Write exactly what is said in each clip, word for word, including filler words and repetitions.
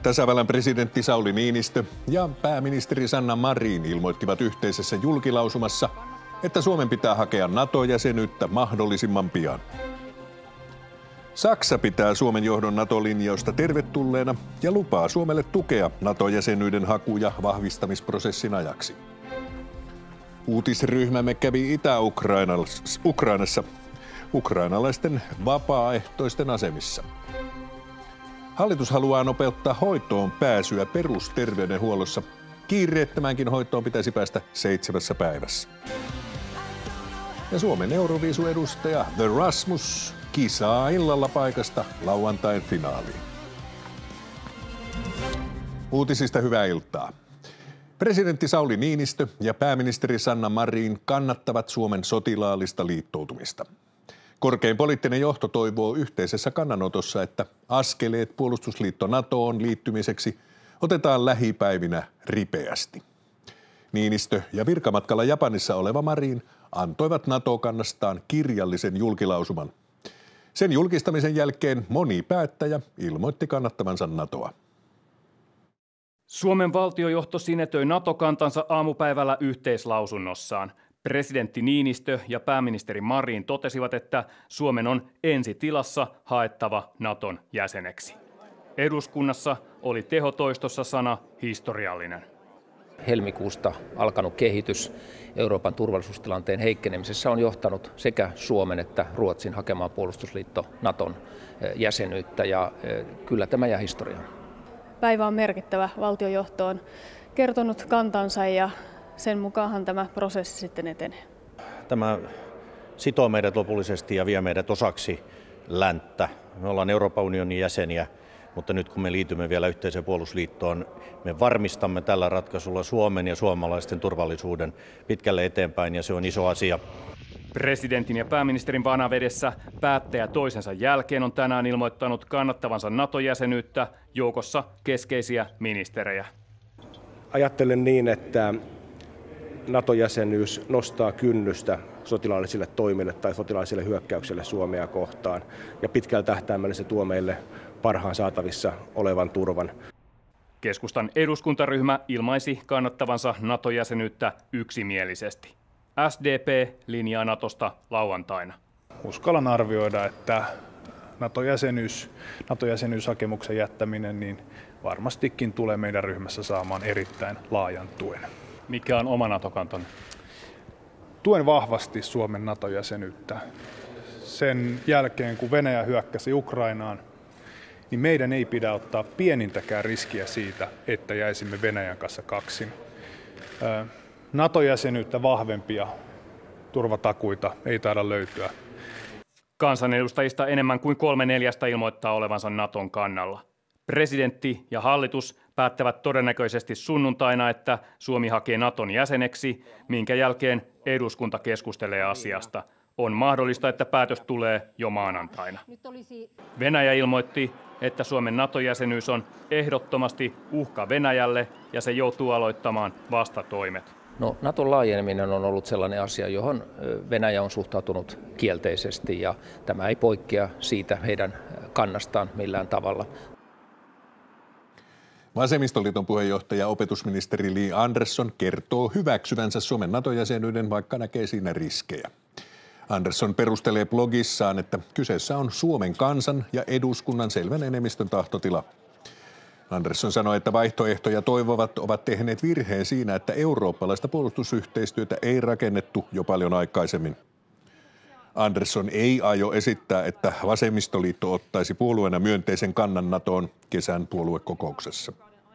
Tasavallan presidentti Sauli Niinistö ja pääministeri Sanna Marin ilmoittivat yhteisessä julkilausumassa, että Suomen pitää hakea NATO-jäsenyyttä mahdollisimman pian. Saksa pitää Suomen johdon NATO-linjausta tervetulleena ja lupaa Suomelle tukea NATO-jäsenyyden haku- ja vahvistamisprosessin ajaksi. Uutisryhmämme kävi Itä-Ukrainassa ukrainalaisten vapaaehtoisten asemissa. Hallitus haluaa nopeuttaa hoitoon pääsyä perusterveydenhuollossa. Kiireettömänkin hoitoon pitäisi päästä seitsemässä päivässä. Ja Suomen Euroviisu-edustaja The Rasmus kisaa illalla paikasta lauantain finaaliin. Uutisista hyvää iltaa. Presidentti Sauli Niinistö ja pääministeri Sanna Marin kannattavat Suomen sotilaallista liittoutumista. Korkein poliittinen johto toivoo yhteisessä kannanotossa, että askeleet puolustusliitto NATOon liittymiseksi otetaan lähipäivinä ripeästi. Niinistö ja virkamatkalla Japanissa oleva Marin antoivat NATO-kannastaan kirjallisen julkilausuman. Sen julkistamisen jälkeen moni päättäjä ilmoitti kannattavansa NATOa. Suomen valtiojohto sinetöi NATO-kantansa aamupäivällä yhteislausunnossaan. Presidentti Niinistö ja pääministeri Marin totesivat, että Suomen on ensitilassa haettava NATOn jäseneksi. Eduskunnassa oli tehotoistossa sana historiallinen. Helmikuusta alkanut kehitys Euroopan turvallisuustilanteen heikkenemisessä on johtanut sekä Suomen että Ruotsin hakemaan puolustusliitto NATOn jäsenyyttä, ja kyllä tämä jää historiaan. Päivä on merkittävä. Valtiojohto on kertonut kantansa ja sen mukaanhan tämä prosessi sitten etenee. Tämä sitoo meidät lopullisesti ja vie meidät osaksi länttä. Me ollaan Euroopan unionin jäseniä, mutta nyt kun me liitymme vielä yhteiseen puolustusliittoon, me varmistamme tällä ratkaisulla Suomen ja suomalaisten turvallisuuden pitkälle eteenpäin, ja se on iso asia. Presidentin ja pääministerin vanavedessä päättäjä toisensa jälkeen on tänään ilmoittanut kannattavansa NATO-jäsenyyttä, joukossa keskeisiä ministerejä. Ajattelen niin, että NATO-jäsenyys nostaa kynnystä sotilaallisille toimille tai sotilaallisille hyökkäyksille Suomea kohtaan, ja pitkällä tähtäimellä se tuo meille parhaan saatavissa olevan turvan. Keskustan eduskuntaryhmä ilmaisi kannattavansa NATO-jäsenyyttä yksimielisesti. S D P linjaa NATOsta lauantaina. Uskallan arvioida, että NATO-jäsenyys, NATO-jäsenyyshakemuksen jättäminen niin varmastikin tulee meidän ryhmässä saamaan erittäin laajan tuen. Mikä on oma NATO-kantanne? Tuen vahvasti Suomen NATO-jäsenyyttä. Sen jälkeen, kun Venäjä hyökkäsi Ukrainaan, niin meidän ei pidä ottaa pienintäkään riskiä siitä, että jäisimme Venäjän kanssa kaksin. NATO-jäsenyyttä vahvempia turvatakuita ei taida löytyä. Kansanedustajista enemmän kuin kolme neljästä ilmoittaa olevansa NATOn kannalla. Presidentti ja hallitus päättävät todennäköisesti sunnuntaina, että Suomi hakee NATOn jäseneksi, minkä jälkeen eduskunta keskustelee asiasta. On mahdollista, että päätös tulee jo maanantaina. Venäjä ilmoitti, että Suomen NATO-jäsenyys on ehdottomasti uhka Venäjälle ja se joutuu aloittamaan vastatoimet. No, NATOn laajeneminen on ollut sellainen asia, johon Venäjä on suhtautunut kielteisesti, ja tämä ei poikkea siitä heidän kannastaan millään tavalla. Vasemmistoliiton puheenjohtaja opetusministeri Li Andersson kertoo hyväksyvänsä Suomen NATO-jäsenyyden, vaikka näkee siinä riskejä. Andersson perustelee blogissaan, että kyseessä on Suomen kansan ja eduskunnan selvän enemmistön tahtotila. Andersson sanoi, että vaihtoehtoja toivovat ovat tehneet virheen siinä, että eurooppalaista puolustusyhteistyötä ei rakennettu jo paljon aikaisemmin. Andersson ei aio esittää, että vasemmistoliitto ottaisi puolueena myönteisen kannan NATOon kesän puoluekokouksessa.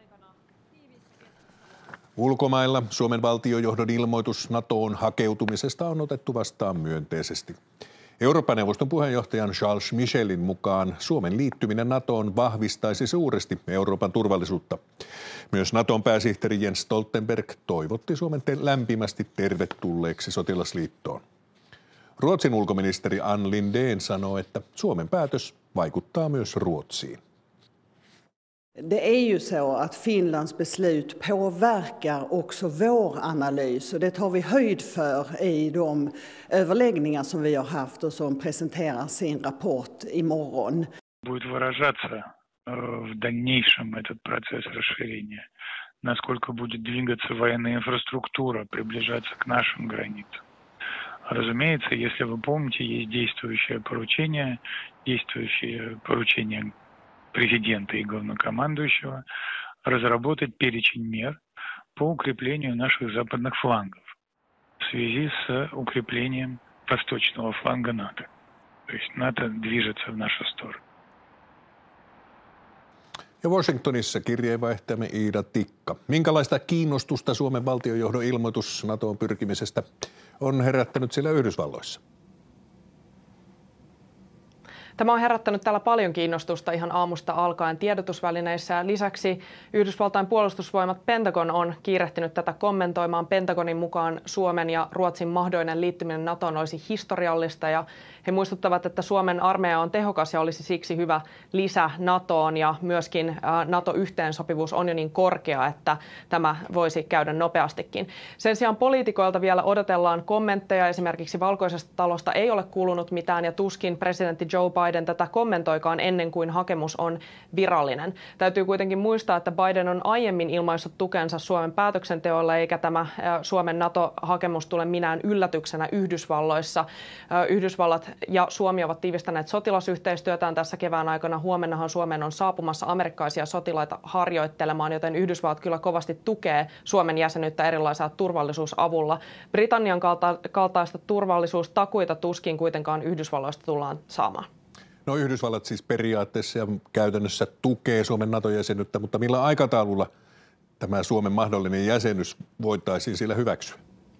Ulkomailla Suomen valtiojohdon ilmoitus NATOon hakeutumisesta on otettu vastaan myönteisesti. Euroopan neuvoston puheenjohtajan Charles Michelin mukaan Suomen liittyminen NATOon vahvistaisi suuresti Euroopan turvallisuutta. Myös NATOn pääsihteeri Jens Stoltenberg toivotti Suomen lämpimästi tervetulleeksi sotilasliittoon. Ruotsin ulkoministeri Ann Lindén sanoi, että Suomen päätös vaikuttaa myös Ruotsiin. Det är ju så att Finlands beslut påverkar också vår analys, och det tar vi höjd för i de överläggningar som vi har haft och som presenterar sin rapport imorgon. Будет выражаться в дальнейшем этот процесс расширения, насколько будет двигаться военная инфраструктура, приближаться к нашим границам. Разумеется, если вы помните, есть действующее поручение, действующее поручение президента и главнокомандующего разработать перечень мер по укреплению наших западных флангов в связи с укреплением восточного фланга НАТО. То есть НАТО движется в нашу сторону. Ja Washingtonissa kirjeenvaihtajamme Iida Tikka. Minkälaista kiinnostusta Suomen valtionjohdon ilmoitus NATOon pyrkimisestä on herättänyt siellä Yhdysvalloissa? Tämä on herättänyt täällä paljon kiinnostusta ihan aamusta alkaen tiedotusvälineissä. Lisäksi Yhdysvaltain puolustusvoimat Pentagon on kiirehtinyt tätä kommentoimaan. Pentagonin mukaan Suomen ja Ruotsin mahdollinen liittyminen NATOon olisi historiallista ja he muistuttavat, että Suomen armeija on tehokas ja olisi siksi hyvä lisä NATOon ja myöskin NATO-yhteensopivuus on jo niin korkea, että tämä voisi käydä nopeastikin. Sen sijaan poliitikoilta vielä odotellaan kommentteja. Esimerkiksi Valkoisesta talosta ei ole kuulunut mitään ja tuskin presidentti Joe Biden tätä kommentoikaan ennen kuin hakemus on virallinen. Täytyy kuitenkin muistaa, että Biden on aiemmin ilmaissut tukensa Suomen päätöksenteolle, eikä tämä Suomen NATO-hakemus tule minään yllätyksenä Yhdysvalloissa. Yhdysvallat ja Suomi ovat tiivistäneet sotilasyhteistyötään tässä kevään aikana. Huomennahan Suomeen on saapumassa amerikkalaisia sotilaita harjoittelemaan, joten Yhdysvallat kyllä kovasti tukee Suomen jäsenyyttä erilaisella turvallisuusavulla. Britannian kalta- kaltaista turvallisuustakuita tuskin kuitenkaan Yhdysvalloista tullaan saamaan. No Yhdysvallat siis periaatteessa ja käytännössä tukee Suomen NATO-jäsenyyttä, mutta millä aikataululla tämä Suomen mahdollinen jäsenyys voitaisiin siellä hyväksyä?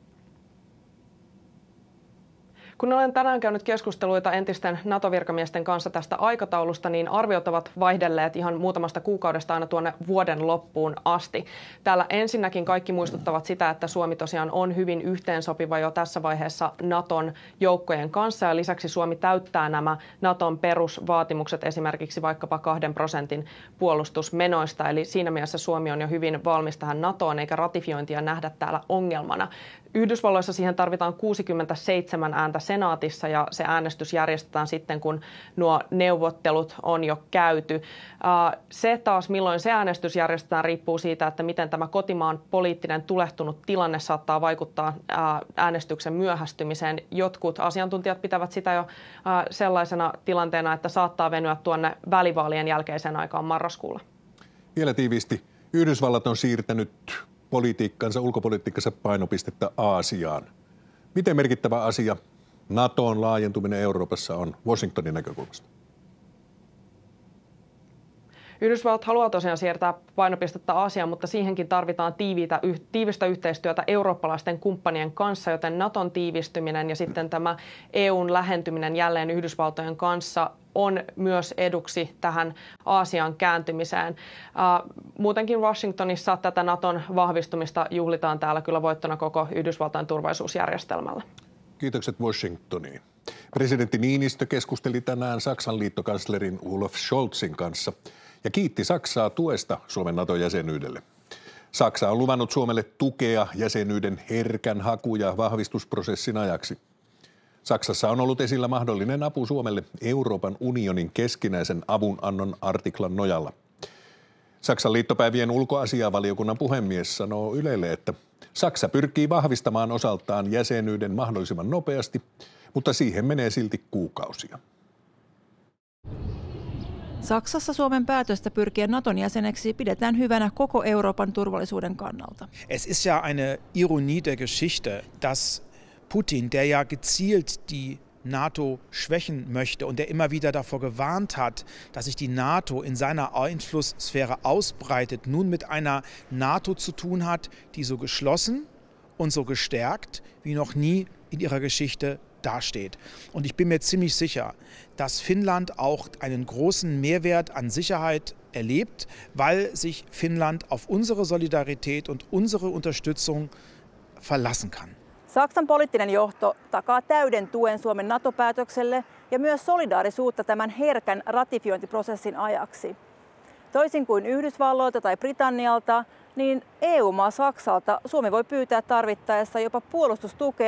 Kun olen tänään käynyt keskusteluita entisten NATO-virkamiesten kanssa tästä aikataulusta, niin arviot ovat vaihdelleet ihan muutamasta kuukaudesta aina tuonne vuoden loppuun asti. Täällä ensinnäkin kaikki muistuttavat sitä, että Suomi tosiaan on hyvin yhteensopiva jo tässä vaiheessa NATOn joukkojen kanssa ja lisäksi Suomi täyttää nämä NATOn perusvaatimukset esimerkiksi vaikkapa kahden prosentin puolustusmenoista. Eli siinä mielessä Suomi on jo hyvin valmis tähän NATOon eikä ratifiointia nähdä täällä ongelmana. Yhdysvalloissa siihen tarvitaan kuusikymmentäseitsemän ääntä senaatissa ja se äänestys järjestetään sitten, kun nuo neuvottelut on jo käyty. Se taas, milloin se äänestys järjestetään, riippuu siitä, että miten tämä kotimaan poliittinen tulehtunut tilanne saattaa vaikuttaa äänestyksen myöhästymiseen. Jotkut asiantuntijat pitävät sitä jo sellaisena tilanteena, että saattaa venyä tuonne välivaalien jälkeiseen aikaan marraskuulla. Vielä tiiviisti. Yhdysvallat on siirtänyt politiikkansa, ulkopolitiikkansa painopistettä Aasiaan. Miten merkittävä asia NATOn laajentuminen Euroopassa on Washingtonin näkökulmasta? Yhdysvallat haluaa tosiaan siirtää painopistettä Aasiaan, mutta siihenkin tarvitaan tiiviitä, tiivistä yhteistyötä eurooppalaisten kumppanien kanssa, joten NATOn tiivistyminen ja sitten tämä E U:n lähentyminen jälleen Yhdysvaltojen kanssa on myös eduksi tähän Aasian kääntymiseen. Muutenkin Washingtonissa tätä NATOn vahvistumista juhlitaan täällä kyllä voittona koko Yhdysvaltain turvallisuusjärjestelmällä. Kiitokset Washingtoniin. Presidentti Niinistö keskusteli tänään Saksan liittokanslerin Olaf Scholzin kanssa ja kiitti Saksaa tuesta Suomen NATO-jäsenyydelle. Saksa on luvannut Suomelle tukea jäsenyyden herkän haku- ja vahvistusprosessin ajaksi. Saksassa on ollut esillä mahdollinen apu Suomelle Euroopan unionin keskinäisen avunannon artiklan nojalla. Saksan liittopäivien ulkoasiavaliokunnan puhemies sanoo Ylelle, että Saksa pyrkii vahvistamaan osaltaan jäsenyyden mahdollisimman nopeasti, mutta siihen menee silti kuukausia. Saksassa Suomen päätöstä pyrkiä NATOn jäseneksi pidetään hyvänä koko Euroopan turvallisuuden kannalta. Es ist ja eine Ironie der Geschichte, dass Putin, der ja gezielt die NATO schwächen möchte und der immer wieder davor gewarnt hat, dass sich die NATO in seiner Einflusssphäre ausbreitet, nun mit einer NATO zu tun hat, die so geschlossen und so gestärkt wie noch nie in ihrer Geschichte dasteht. Und ich bin mir ziemlich sicher, dass Finnland auch einen großen Mehrwert an Sicherheit erlebt, weil sich Finnland auf unsere Solidarität und unsere Unterstützung verlassen kann. Saksan poliittinen johto takaa täyden tuen Suomen NATO-päätökselle ja myös solidaarisuutta tämän herkän ratifiointiprosessin ajaksi. Toisin kuin Yhdysvalloilta tai Britannialta, niin E U-maa Saksalta Suomi voi pyytää tarvittaessa jopa puolustustukea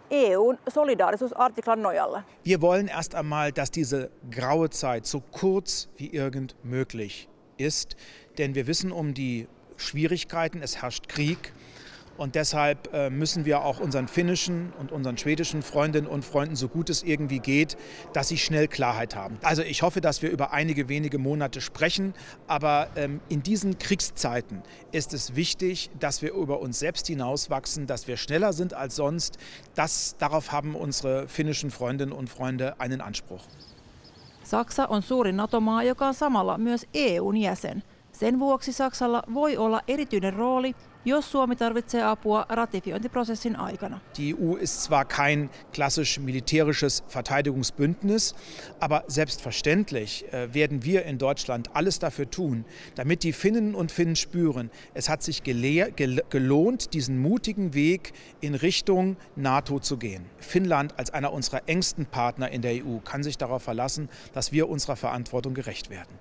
E U:n solidaarisuusartiklan nojalla. Wir wollen erst einmal, dass diese graue Zeit so kurz wie irgend möglich ist, denn wir wissen um die Schwierigkeiten, es herrscht Krieg. Und deshalb müssen wir auch unseren finnischen und unseren schwedischen Freundinnen und Freunden, so gut es irgendwie geht, dass sie schnell Klarheit haben. Also ich hoffe, dass wir über einige wenige Monate sprechen, aber ähm, in diesen Kriegszeiten ist es wichtig, dass wir über uns selbst hinauswachsen, dass wir schneller sind als sonst. Das, darauf haben unsere finnischen Freundinnen und Freunde einen Anspruch. Saksa on suurin NATO-maa, joka on samalla myös E U:n jäsen. Sen vuoksi Saksalla voi olla erityinen rooli, jos Suomi tarvitsee apua ratifiointiprosessin aikana. Die E U ist zwar kein klassisch militärisches Verteidigungsbündnis, aber selbstverständlich werden wir in Deutschland alles dafür tun, damit die Finnen und Finnen spüren, es hat sich gelohnt, diesen mutigen Weg in Richtung NATO zu gehen. Finnland als einer unserer engsten Partner in der E U kann sich darauf verlassen, dass wir unserer Verantwortung gerecht werden.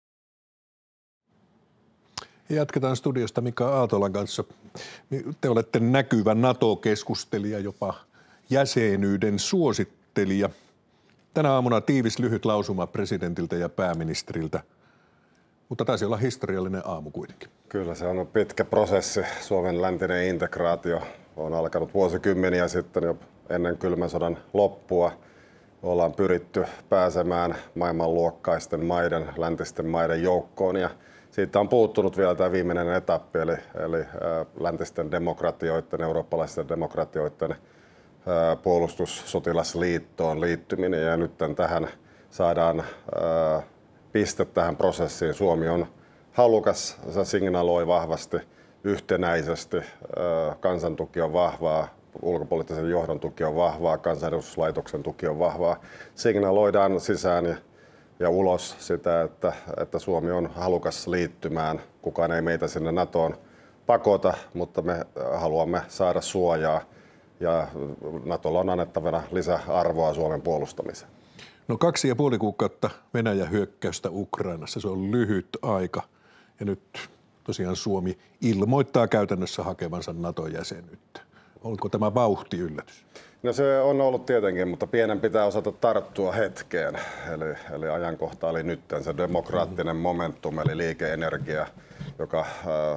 Jatketaan studiosta Mika Aaltolan kanssa. Te olette näkyvä NATO-keskustelija, jopa jäsenyyden suosittelija. Tänä aamuna tiivis lyhyt lausuma presidentiltä ja pääministeriltä, mutta taisi olla historiallinen aamu kuitenkin. Kyllä se on pitkä prosessi. Suomen läntinen integraatio on alkanut vuosikymmeniä sitten jo ennen kylmän sodan loppua. Ollaan pyritty pääsemään maailmanluokkaisten maiden, läntisten maiden joukkoon ja siitä on puuttunut vielä tämä viimeinen etappi, eli, eli ää, läntisten demokratioiden, eurooppalaisten demokratioiden ää, puolustussotilasliittoon liittyminen. Ja nyt tähän saadaan ää, piste tähän prosessiin. Suomi on halukas, se signaloi vahvasti, yhtenäisesti. Ää, kansan tuki on vahvaa, ulkopoliittisen johdon tuki on vahvaa, kansanedustuslaitoksen tuki on vahvaa. Signaloidaan sisään ja ja ulos sitä, että, että Suomi on halukas liittymään. Kukaan ei meitä sinne NATOon pakota, mutta me haluamme saada suojaa ja NATOlla on annettavana lisäarvoa Suomen puolustamiseen. No kaksi ja puoli kuukautta Venäjän hyökkäystä Ukrainassa, se on lyhyt aika. Ja nyt tosiaan Suomi ilmoittaa käytännössä hakevansa NATO-jäsenyyttä. Oliko tämä vauhti yllätys? No se on ollut tietenkin, mutta pienen pitää osata tarttua hetkeen. Eli, eli ajankohta oli nyt se demokraattinen momentum, eli liike-energia, joka äh,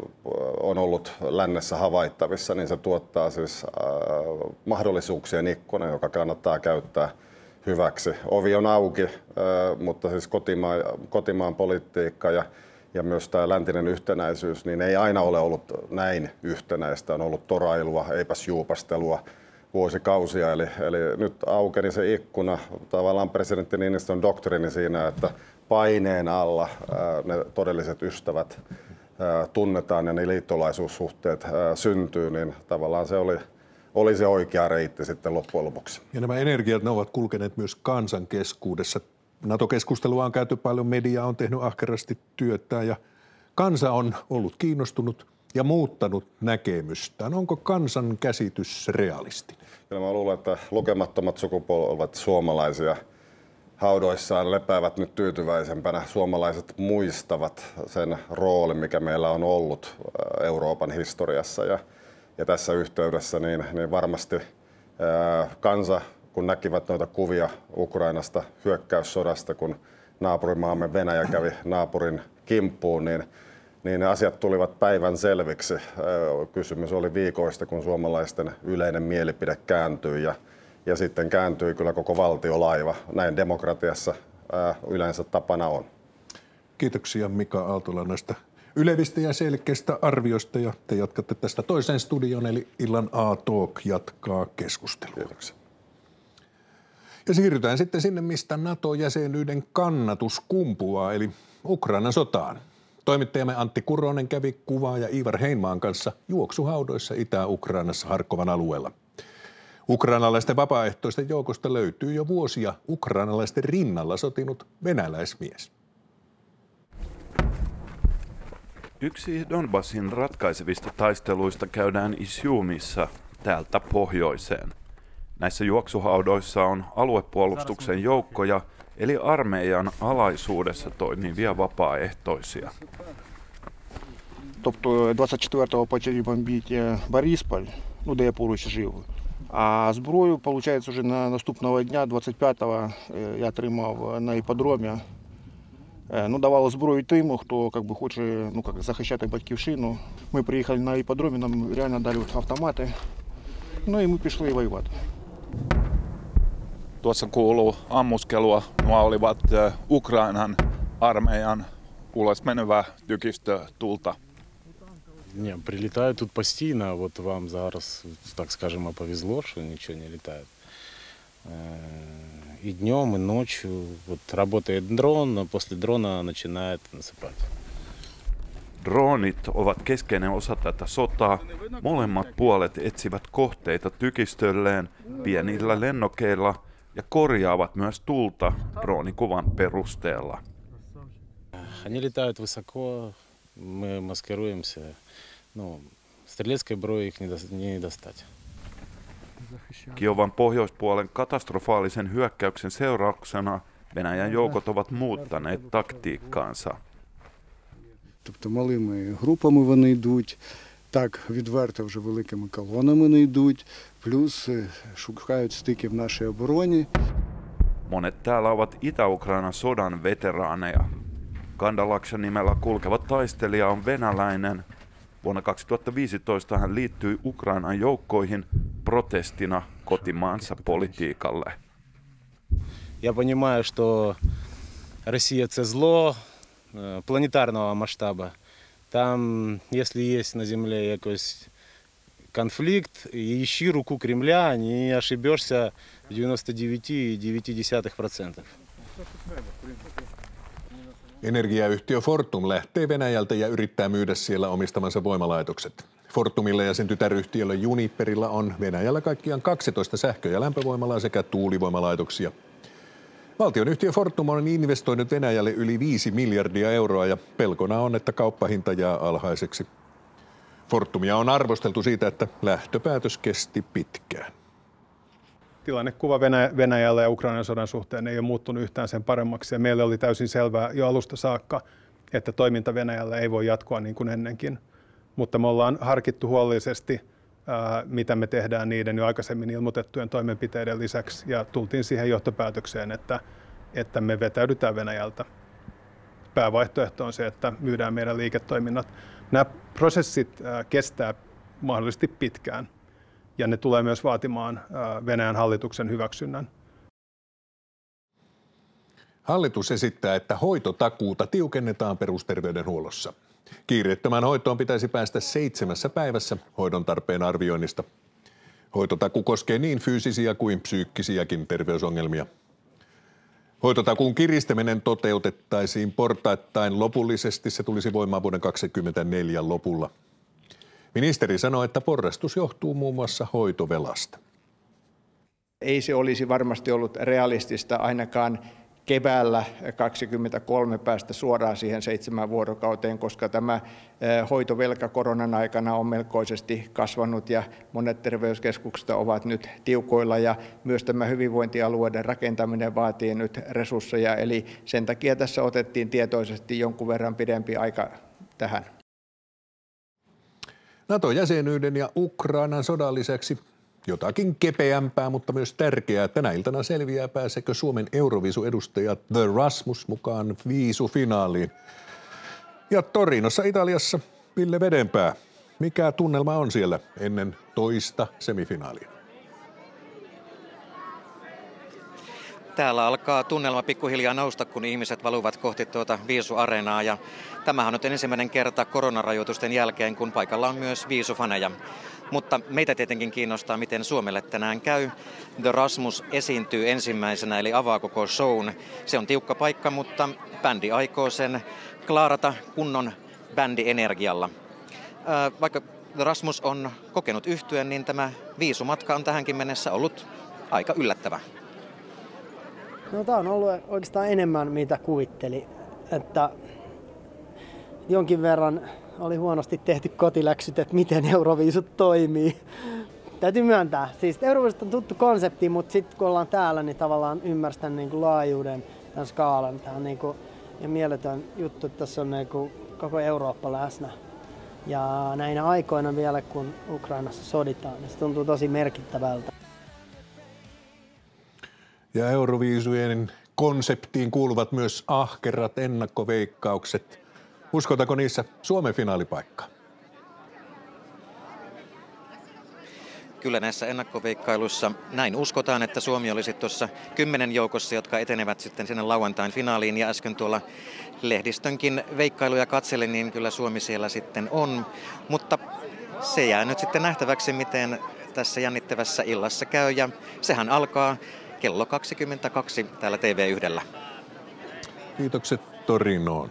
on ollut lännessä havaittavissa, niin se tuottaa siis äh, mahdollisuuksien ikkuna, joka kannattaa käyttää hyväksi. Ovi on auki, äh, mutta siis kotimaan, kotimaan politiikka ja Ja myös tämä läntinen yhtenäisyys, niin ei aina ole ollut näin yhtenäistä. On ollut torailua, eipäs juupastelua vuosikausia. Eli, eli nyt aukeni se ikkuna, tavallaan presidentti Niinistön doktriini siinä, että paineen alla ää, ne todelliset ystävät ää, tunnetaan ja ne liittolaisuussuhteet ää, syntyy, niin tavallaan se oli, oli se oikea reitti sitten loppujen lopuksi. Ja nämä energiat, ne ovat kulkeneet myös kansan keskuudessa. NATO-keskustelua on käyty paljon, media on tehnyt ahkerasti työtä ja kansa on ollut kiinnostunut ja muuttanut näkemystään. Onko kansan käsitys realistinen? Kyllä mä luulen, että lukemattomat sukupolvet suomalaisia haudoissaan lepäävät nyt tyytyväisempänä. Suomalaiset muistavat sen roolin, mikä meillä on ollut Euroopan historiassa ja, ja tässä yhteydessä niin, niin varmasti ää, kansa, kun näkivät noita kuvia Ukrainasta hyökkäyssodasta, kun naapurimaamme Venäjä kävi naapurin kimppuun, niin, niin ne asiat tulivat päivän selviksi. Kysymys oli viikoista, kun suomalaisten yleinen mielipide kääntyi ja, ja sitten kääntyi kyllä koko valtiolaiva. Näin demokratiassa ää, yleensä tapana on. Kiitoksia Mika Aaltola näistä ylevistä ja selkeistä arvioista ja te jatkatte tästä toiseen studioon, eli illan A-Talk jatkaa keskustelua. Kiitoksia. Ja siirrytään sitten sinne, mistä NATO-jäsenyyden kannatus kumpuaa, eli Ukrainan sotaan. Toimittajamme Antti Kuronen kävi kuvaaja Ivar Heinmaan kanssa juoksuhaudoissa Itä-Ukrainassa Harkovan alueella. Ukrainalaisten vapaaehtoisten joukosta löytyy jo vuosia ukrainalaisten rinnalla sotinut venäläismies. Yksi Donbassin ratkaisevista taisteluista käydään Iziumissa täältä pohjoiseen. Näissä juoksuhaudoissa on aluepuolustuksen joukkoja, eli armeijan alaisuudessa toimivia vapaaehtoisia. Тобто двадцять четвертого почали бомбити Борисполь, ну де я поруч жив. А зброю, получается, уже на наступного дня, двадцять п'ятого, я отримав на іпподромі. Ну, давали зброю тим, хто как би, хоче ну, как, захищати батьківщину. Ми приїхали на іпподромі, нам реально дали автомати, ну і ми пішли воювати. Tuossa kuuluu ammuskelua. Nuo olivat Ukrainan armeijan ulos menevää tykistötulta. Не, прилетают тут постоянно, вот вам зараз, так скажем, повезло, что ничего не летает. И днем, и ночью. Вот работает дрон, но после дрона начинает насыпать. Dronit ovat keskeinen osa tätä sotaa. Molemmat puolet etsivät kohteita tykistölleen pienillä lennokeilla ja korjaavat myös tulta droonikuvan perusteella. Они летают высоко, мы маскируемся. Ну, стрелецкой броей их не достать. Kiovan pohjoispuolen katastrofaalisen hyökkäyksen seurauksena Venäjän joukot ovat muuttaneet taktiikkaansa. Тобто малими групами вони йдуть, так відверто вже великими колонами не йдуть, плюс шукають стики в нашій обороні. Monet täällä ovat Itä-Ukrainan sodan veteraaneja. Kandalakshan nimellä kulkeva taistelija on venäläinen. Vuonna kaksituhattaviisitoista hän liittyi Ukrainan joukkoihin protestina kotimaansa politiikalle. Я понимаю, что Россия это зло планетарного масштаба. Там, если есть на Земле якийсь конфликт, ищи руку Кремля, не ошибешься в девяносто девять целых девять десятых процента. Energiayhtiö Fortum lähtee Venäjältä ja yrittää myydä siellä omistamansa voimalaitokset. Fortumilla ja sen tytäryhtiöllä Uniperilla on Venäjällä kaikkiaan kaksitoista sähkö- ja lämpövoimalaa sekä tuulivoimalaitoksia. Valtionyhtiö Fortum on investoinut Venäjälle yli viisi miljardia euroa ja pelkona on, että kauppahinta jää alhaiseksi. Fortumia on arvosteltu siitä, että lähtöpäätös kesti pitkään. Tilannekuva Venäjällä ja Ukrainan sodan suhteen ei ole muuttunut yhtään sen paremmaksi. Ja meille oli täysin selvää jo alusta saakka, että toiminta Venäjällä ei voi jatkua niin kuin ennenkin. Mutta me ollaan harkittu huolellisesti, ää, mitä me tehdään niiden jo aikaisemmin ilmoitettujen toimenpiteiden lisäksi. Ja tultiin siihen johtopäätökseen, että, että me vetäydytään Venäjältä. Päävaihtoehto on se, että myydään meidän liiketoiminnat. Nämä prosessit ää, kestää mahdollisesti pitkään. Ja ne tulee myös vaatimaan Venäjän hallituksen hyväksynnän. Hallitus esittää, että hoitotakuuta tiukennetaan perusterveydenhuollossa. Kiireettömään hoitoon pitäisi päästä seitsemässä päivässä hoidon tarpeen arvioinnista. Hoitotakuu koskee niin fyysisiä kuin psyykkisiäkin terveysongelmia. Hoitotakuun kiristäminen toteutettaisiin portaittain lopullisesti. Se tulisi voimaan vuoden kaksituhattakaksikymmentäneljä lopulla. Ministeri sanoi, että porrastus johtuu muun muassa hoitovelasta. Ei se olisi varmasti ollut realistista ainakaan keväällä kaksikymmentäkolme päästä suoraan siihen seitsemän vuorokauteen, koska tämä hoitovelka koronan aikana on melkoisesti kasvanut ja monet terveyskeskukset ovat nyt tiukoilla ja myös tämä hyvinvointialueiden rakentaminen vaatii nyt resursseja. Eli sen takia tässä otettiin tietoisesti jonkun verran pidempi aika tähän. NATO-jäsenyyden ja Ukrainan sodan lisäksi jotakin kepeämpää, mutta myös tärkeää. Tänä iltana selviää, pääseekö Suomen Euroviisu-edustaja The Rasmus mukaan viisufinaaliin. Ja Torinossa Italiassa Ville Vedenpää. Mikä tunnelma on siellä ennen toista semifinaalia? Täällä alkaa tunnelma pikkuhiljaa nousta, kun ihmiset valuvat kohti tuota viisuareenaa. Ja tämähän on nyt ensimmäinen kerta koronarajoitusten jälkeen, kun paikalla on myös viisufaneja. Mutta meitä tietenkin kiinnostaa, miten Suomelle tänään käy. The Rasmus esiintyy ensimmäisenä, eli avaa koko shown. Se on tiukka paikka, mutta bändi aikoo sen klaarata kunnon bändienergialla. Vaikka The Rasmus on kokenut yhtyeen, niin tämä viisumatka on tähänkin mennessä ollut aika yllättävä. No, tämä on ollut oikeastaan enemmän, mitä kuvitteli. Että jonkin verran oli huonosti tehty kotiläksyt, että miten Euroviisut toimii. Täytyy myöntää. Siis Euroviisut on tuttu konsepti, mutta sitten kun ollaan täällä, niin tavallaan ymmärstän niin kuin laajuuden tämän skaalan. Tämä on niin kuin, ja mieletön juttu, että tässä on niin kuin koko Eurooppa läsnä. Ja näinä aikoina vielä, kun Ukrainassa soditaan, niin se tuntuu tosi merkittävältä. Ja Euroviisujen konseptiin kuuluvat myös ahkerat ennakkoveikkaukset. Uskotako niissä Suomen finaalipaikkaa? Kyllä näissä ennakkoveikkailuissa näin uskotaan, että Suomi olisi tuossa kymmenen joukossa, jotka etenevät sitten sinne lauantain finaaliin. Ja äsken tuolla lehdistönkin veikkailuja katselin, niin kyllä Suomi siellä sitten on. Mutta se jää nyt sitten nähtäväksi, miten tässä jännittävässä illassa käy. Ja sehän alkaa kello kaksikymmentäkaksi täällä T V yhdellä. Kiitokset Torinoon.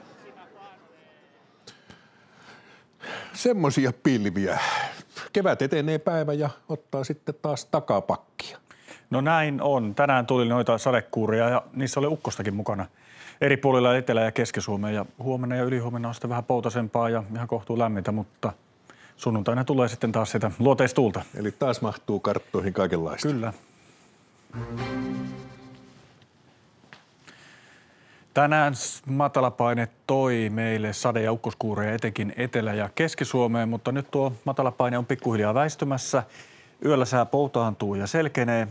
Semmoisia pilviä. Kevät etenee päivä ja ottaa sitten taas takapakkia. No näin on. Tänään tuli noita sadekuuria ja niissä oli ukkostakin mukana eri puolilla Etelä- ja Keski-Suomea. Ja huomenna ja ylihuomenna on sitten vähän poutasempaa ja ihan kohtuu lämmintä, mutta sunnuntaina tulee sitten taas sitä luoteistuulta. Eli taas mahtuu karttoihin kaikenlaista. Kyllä. Tänään matalapaine toi meille sade- ja ukkoskuureja etenkin Etelä- ja Keski-Suomeen, mutta nyt tuo matalapaine on pikkuhiljaa väistymässä. Yöllä sää poutaantuu ja selkenee.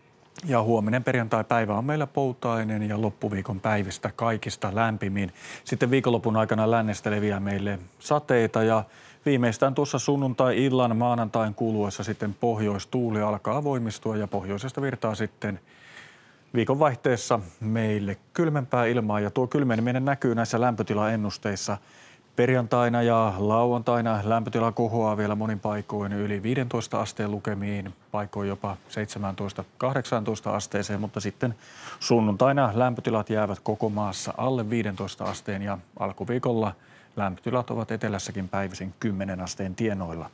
Ja huominen perjantai-päivä on meillä poutainen ja loppuviikon päivistä kaikista lämpimin. Sitten viikonlopun aikana lännestä leviää meille sateita ja viimeistään tuossa sunnuntai-illan maanantain kuluessa sitten pohjoistuuli alkaa voimistua ja pohjoisesta virtaa sitten viikonvaihteessa meille kylmempää ilmaa ja tuo kylmeneminen näkyy näissä lämpötilaennusteissa. Perjantaina ja lauantaina lämpötila kohoaa vielä monin paikoin yli viidentoista asteen lukemiin, paikoin jopa seitsemäntoista kahdeksantoista asteeseen, mutta sitten sunnuntaina lämpötilat jäävät koko maassa alle viidentoista asteen ja alkuviikolla lämpötilat ovat etelässäkin päivisin kymmenen asteen tienoilla.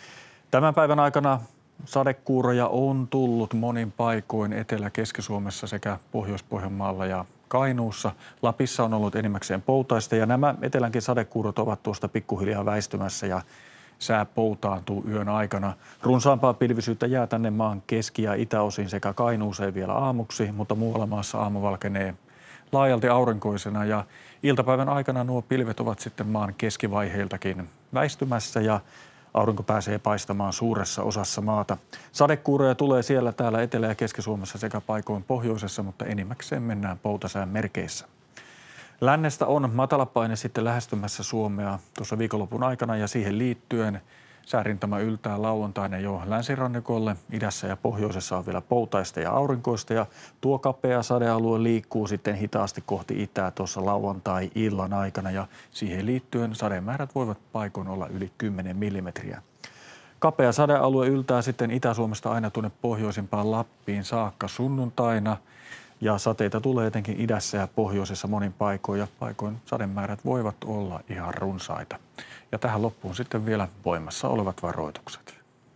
Tämän päivän aikana sadekuuroja on tullut monin paikoin Etelä-Keski-Suomessa sekä Pohjois-Pohjanmaalla ja Kainuussa. Lapissa on ollut enimmäkseen poutaista ja nämä etelänkin sadekuurot ovat tuosta pikkuhiljaa väistymässä ja sää poutaantuu yön aikana. Runsaampaa pilvisyyttä jää tänne maan keski- ja itäosiin sekä Kainuuseen vielä aamuksi, mutta muualla maassa aamu valkenee laajalti aurinkoisena ja iltapäivän aikana nuo pilvet ovat sitten maan keskivaiheiltakin väistymässä ja aurinko pääsee paistamaan suuressa osassa maata. Sadekuuroja tulee siellä täällä Etelä- ja Keski-Suomessa sekä paikoin pohjoisessa, mutta enimmäkseen mennään poutasään merkeissä. Lännestä on matalapaine sitten lähestymässä Suomea tuossa viikonlopun aikana ja siihen liittyen säärintama yltää lauantaina jo länsirannikolle. Idässä ja pohjoisessa on vielä poutaista ja aurinkoista ja tuo kapea sadealue liikkuu sitten hitaasti kohti itää tuossa lauantai-illan aikana ja siihen liittyen sademäärät voivat paikoin olla yli kymmenen millimetriä. Kapea sadealue yltää sitten Itä-Suomesta aina tuonne pohjoisimpaan Lappiin saakka sunnuntaina ja sateita tulee etenkin idässä ja pohjoisessa monin paikoin ja paikoin sademäärät voivat olla ihan runsaita. Ja tähän loppuun sitten vielä voimassa olevat varoitukset.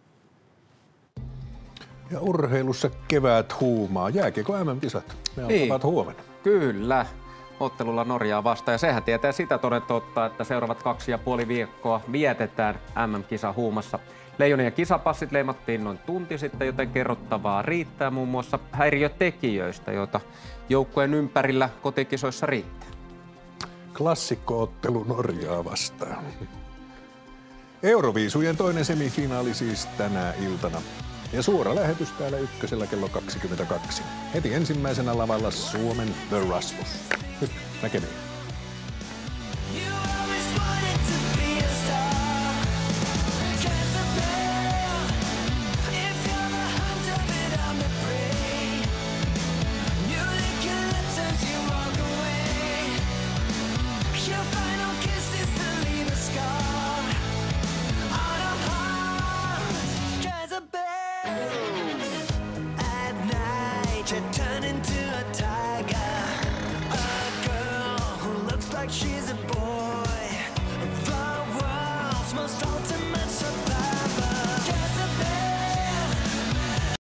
Ja urheilussa kevät huumaa. Jääkiekko M M-kisat. Ne niin. alkavat huomenna. Kyllä. Ottelulla Norjaa vastaan. Ja sehän tietää sitä toden totta, että seuraavat kaksi ja puoli viikkoa vietetään M M-kisa huumassa. Leijonien kisapassit leimattiin noin tunti sitten, joten kerrottavaa riittää muun muassa häiriötekijöistä, joita joukkueen ympärillä kotikisoissa riittää. Klassikkoottelu Norjaa vastaan. Euroviisujen toinen semifinaali siis tänä iltana. Ja suora lähetys täällä Ykkösellä kello kaksikymmentäkaksi. Heti ensimmäisenä lavalla Suomen The Rasmus. Nyt näkemiin. Bad